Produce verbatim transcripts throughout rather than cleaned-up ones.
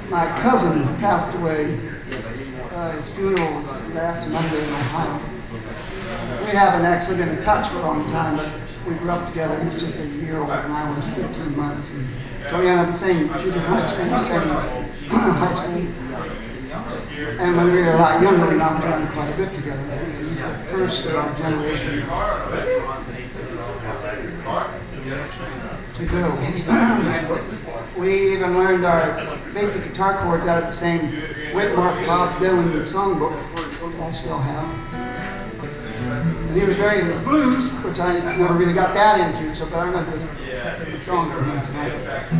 my cousin passed away. Uh, his funeral was last Monday in Ohio. We haven't actually been in touch for a long time, but we grew up together. He was just a year older than I was, fifteen months. And so we ended up the same junior high school, same high school. And when we were a lot younger, we knocked around quite a bit together. He's the first of our generation to go. We even learned our basic guitar chords out of the same Whitmore Bob Dylan songbook, which I still have. And he was very into the blues, which I never really got that into, so but I'm going to do a song for him tonight.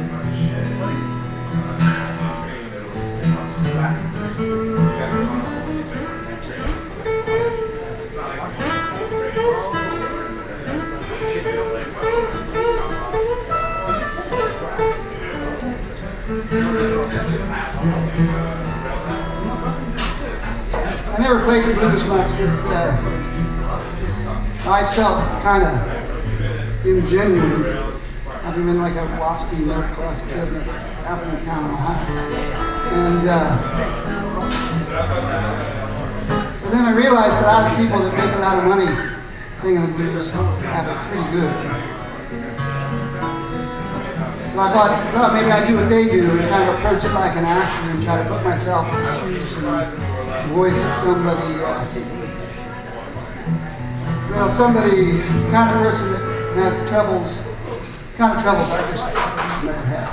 I never played the blues much because uh, I always felt kind of ingenuine, having been like a waspy middle class kid in an African town in Ohio. And uh, but then I realized that a lot of people that make a lot of money singing the blues have it pretty good. So I thought, thought maybe I'd do what they do and kind of approach it like an actor and try to put myself in the shoes and voice of somebody, uh, well, somebody kind of person that has troubles, kind of troubles I just never had.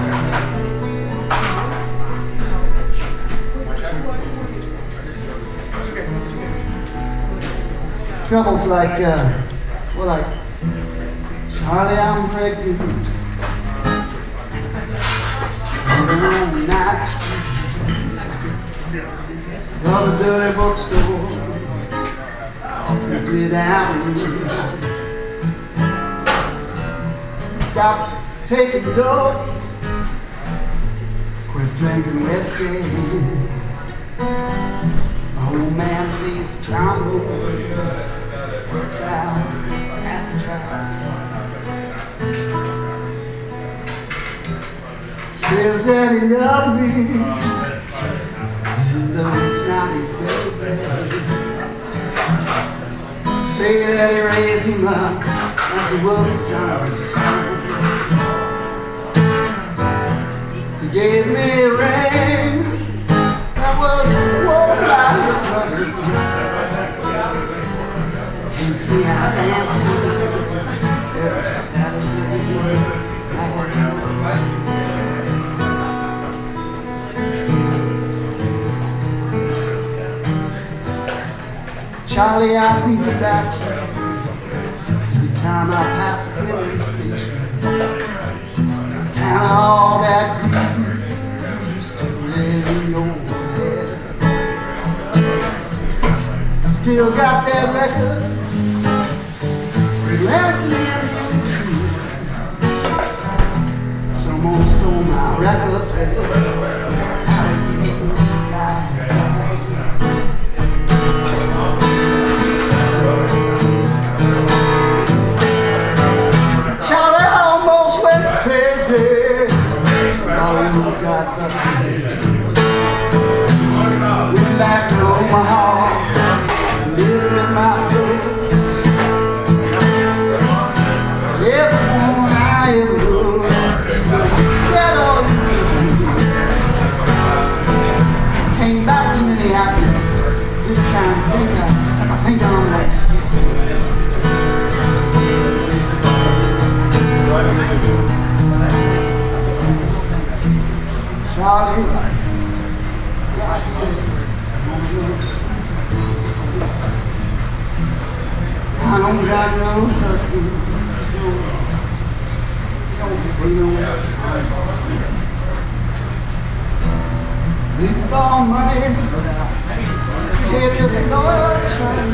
Troubles like, uh, well, like, Charlie, I'm pregnant. On night of a dirty bookstore, Fifth Avenue. Stop taking dope, quit drinking whiskey. My old man plays trombone, works out at the track. Says that he loved me, even though it's not his baby. Say that he raised him up like he was his own son. He gave me a ring that was worn by his mother. Takes me out dancing every Saturday night. Charlie, I'll be back every time I pass the filling station. Count all that grease used to live in your head. I still got that record. We left it in. Someone stole my record player. How did you die? Got busted. Went back to Omaha, lived with my folks. Everyone I ever loved, that all you came back to Minneapolis. This time, I think I, I think I'm right. Charlie, God says, I don't got no husband, don't be no meatball man, yeah, this Lord child.